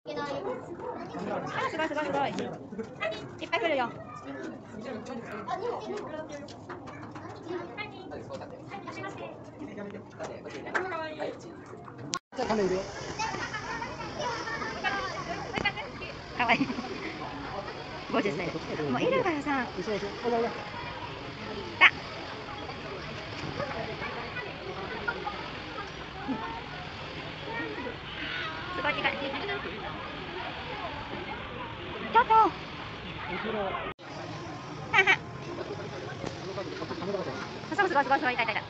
すごいすごいすごい。いっぱい来るよ。かわいい。50歳で。もういるからさ。あ。すごい近い。ちょっと。すごいすごいすごいすごい、痛い痛い痛い。